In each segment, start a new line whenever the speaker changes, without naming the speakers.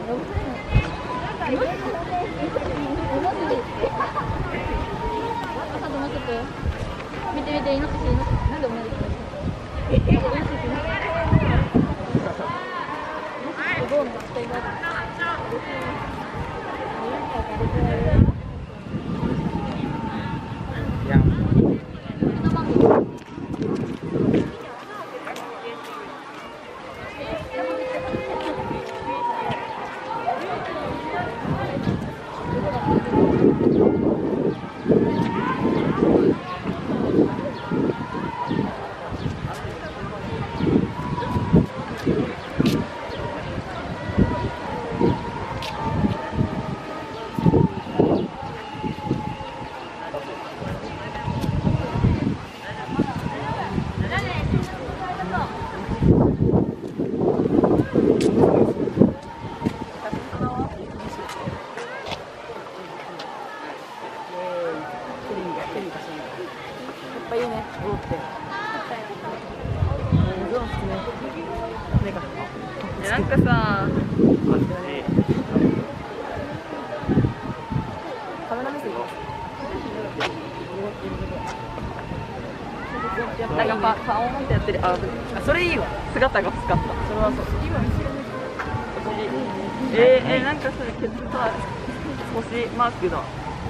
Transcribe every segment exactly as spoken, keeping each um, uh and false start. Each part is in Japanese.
見て見て、イノシシ、イノシシ、なんで同じことしてる？イノシシ、イノシシ。どうなっています？
なんかさ、カメラ目線なんかパパオンってやってる。あ、それいいわ。姿が薄かった。それはそう。えー、えー、なんかそれケツさ星マークだ。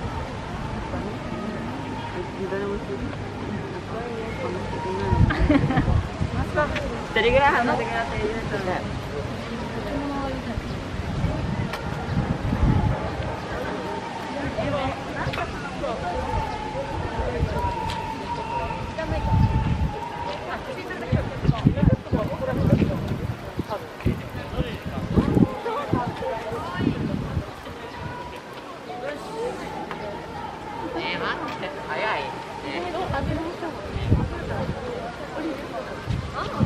誰も知らない。一人ぐらい話してください。言うとね。早い。